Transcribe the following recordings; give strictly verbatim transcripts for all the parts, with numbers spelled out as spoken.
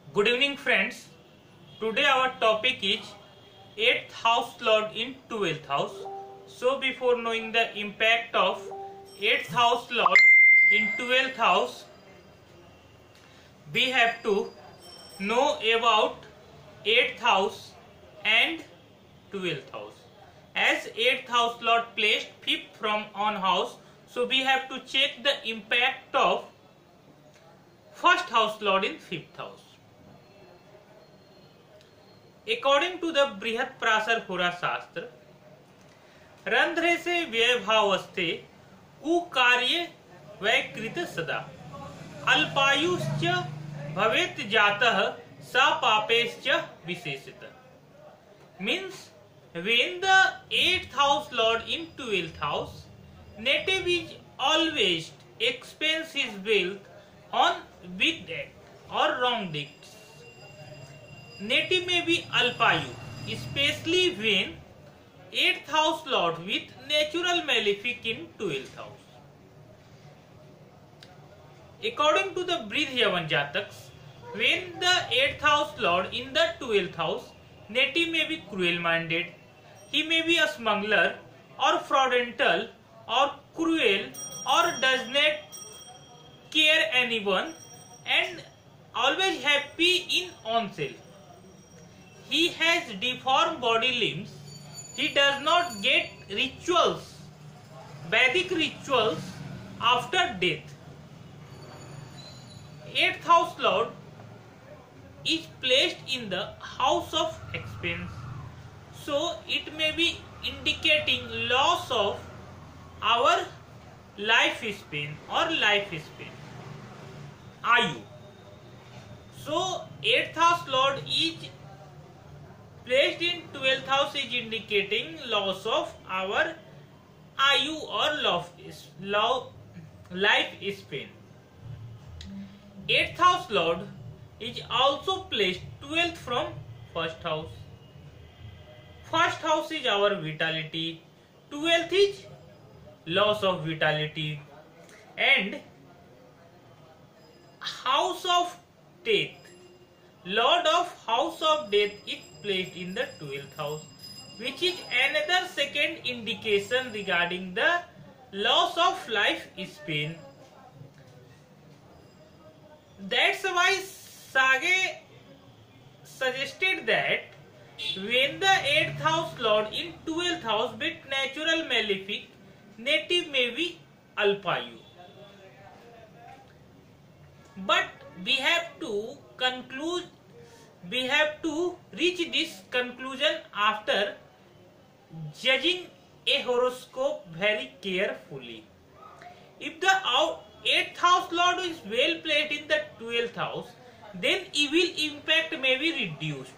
Good evening friends. Today our topic is eighth house lord in twelfth house. So before knowing the impact of eighth house lord in twelfth house, we have to know about eighth house and twelfth house. As eighth house lord placed fifth from on house, so we have to check the impact of first house lord in fifth house. According to the बृहत् प्राशर होरा शास्त्र, रंध्रे से व्यय भावस्थे कुकार्ये वैकृत सदा अल्पायुश्च भवेत् जातः सा पापेश्च विशेषतः. Means when the eighth house lord in twelfth house, native is always expends his wealth on big debt or wrong deeds. Native may be alpayu, especially when eighth house lord with natural malefic in twelfth house. According to the Bridh Yavan Jataks, when the eighth house lord in the twelfth house, native may be cruel minded, he may be a smuggler or fraudental or cruel or does not care anyone and always happy in oneself. He has deformed body limbs. He does not get rituals, Vedic rituals after death. Eighth house lord is placed in the house of expense, so it may be indicating loss of our life span or life span, Ayu. So eighth house lord is placed in twelfth house is indicating loss of our Ayu or life span. Eighth house lord is also placed twelfth from first house. First house is our vitality, twelfth is loss of vitality, and house of death, lord of house of death is placed in the twelfth house, which is another second indication regarding the loss of life span. That's why Sage suggested that when the eighth house lord in twelfth house with natural malefic, native may be alpayu. But we have to conclude, we have to reach this conclusion after judging a horoscope very carefully. If the eighth house lord is well placed in the twelfth house, then evil impact may be reduced.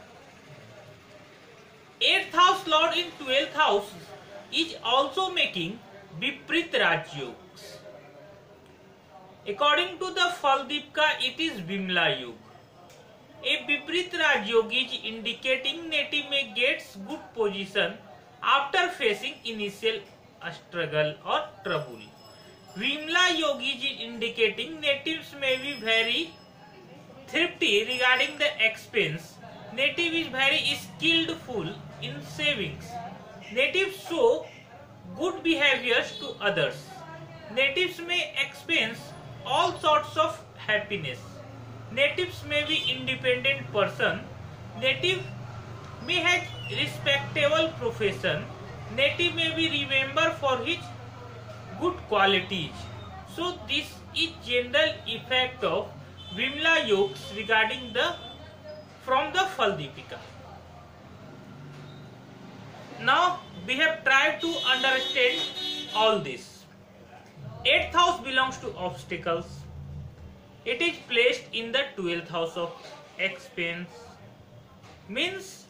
Eighth house lord in twelfth house is also making Viprit Rajyogs. According to the Phaldipka, it is Vimla Yug. A Viprit Rajyog is indicating native may gets good position after facing initial struggle or trouble. Vimla Yogi is indicating natives may be very thrifty regarding the expense. Native is very skillful in savings. Natives show good behaviors to others. Natives may expense all sorts of happiness. Natives may be independent person. Native may have respectable profession. Native may be remembered for his good qualities. So this is general effect of Vimla Yogs regarding the from the Phaldipika. Now we have tried to understand all this. Eighth house belongs to obstacles. It is placed in the twelfth house of expense. Means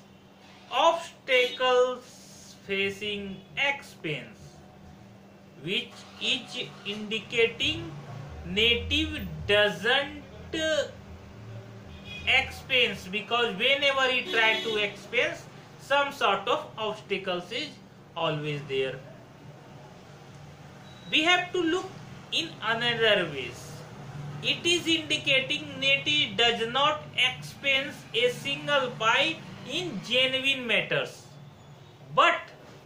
obstacles facing expense, which is indicating native doesn't expense, because whenever he try to expense, some sort of obstacles is always there. We have to look in another ways. It is indicating native does not expense a single pie in genuine matters. But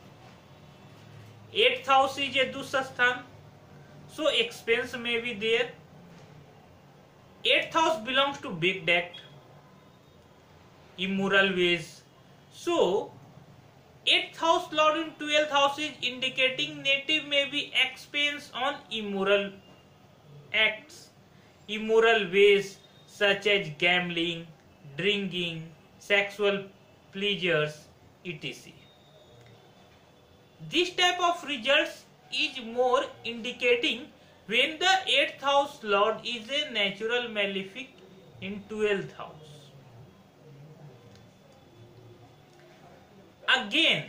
eighth house is a dusasthan, so expense may be there. Eighth house belongs to big debt, immoral ways. So eighth house lord in twelfth house is indicating native may be expense on immoral acts, immoral ways such as gambling, drinking, sexual pleasures, et cetera. This type of results is more indicating when the eighth house lord is a natural malefic in twelfth house. Again,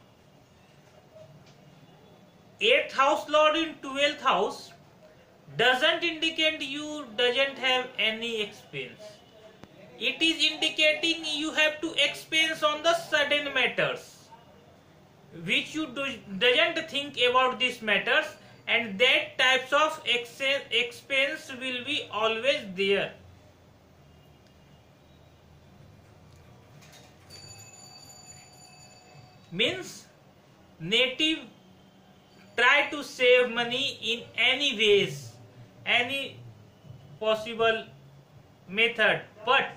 eighth house lord in twelfth house doesn't indicate you doesn't have any expense. It is indicating you have to expense on the sudden matters, which you do, doesn't think about these matters, and that types of expense will be always there. Means native try to save money in any ways, any possible method, but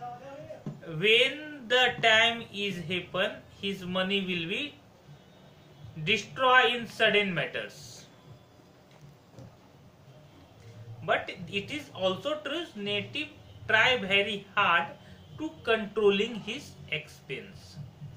when the time is happen, his money will be destroyed in sudden matters. But it is also true native try very hard to controlling his expense.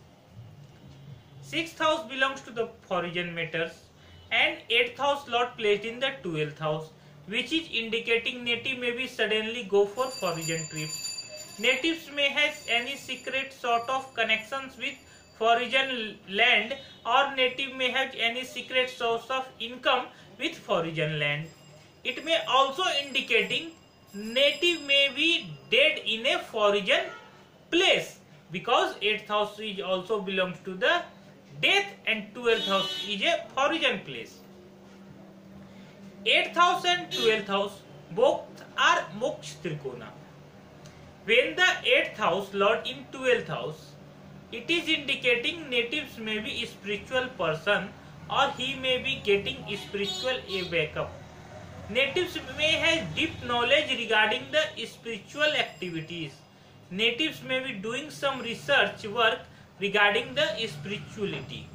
Sixth house belongs to the foreign matters and eighth house lord placed in the twelfth house, which is indicating native may be suddenly go for foreign trips. Natives may have any secret sort of connections with foreign land, or native may have any secret source of income with foreign land. It may also indicating native may be dead in a foreign place, because eighth house is also belongs to the death and twelfth house is a foreign place. eighth house and twelfth house both are moksha trikona. When the eighth house lord in twelfth house, it is indicating natives may be a spiritual person, or he may be getting spiritual a backup. Natives may have deep knowledge regarding the spiritual activities. Natives may be doing some research work regarding the spirituality.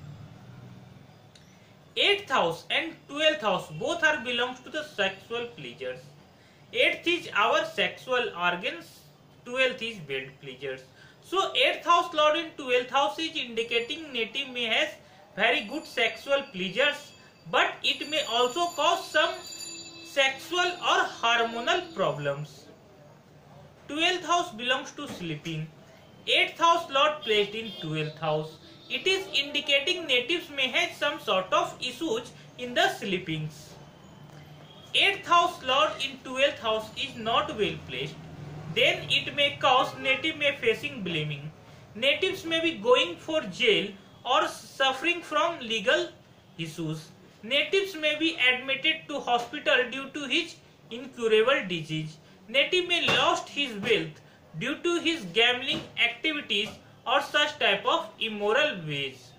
eighth house and twelfth house both are belongs to the sexual pleasures. eighth is our sexual organs, twelfth is bed pleasures. So eighth house lord in twelfth house is indicating native may has very good sexual pleasures, but it may also cause some sexual or hormonal problems. twelfth house belongs to sleeping. eighth house lord placed in twelfth house, it is indicating natives may have some sort of issues in the sleepings. eighth house lord in twelfth house is not well placed, then it may cause native may facing blaming. Natives may be going for jail or suffering from legal issues. Natives may be admitted to hospital due to his incurable disease. Native may lost his wealth due to his gambling activities or such type of immoral ways.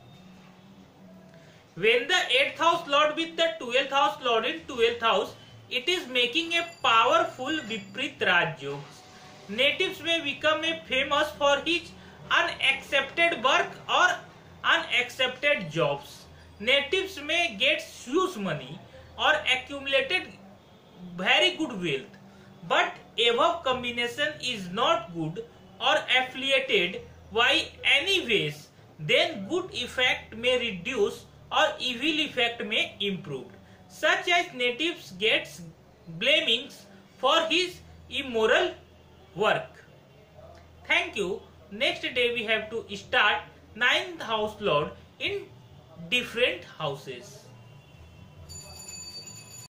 When the eighth house lord with the twelfth house lord in twelfth house, it is making a powerful Viprit Raj Yoga. Natives may become a famous for his unaccepted work or unaccepted jobs. Natives may get huge money or accumulated very good wealth, but above combination is not good or affiliated by any ways, then good effect may reduce or evil effect may improve, such as natives gets blamings for his immoral work. Thank you. Next day we have to start ninth house lord in different houses.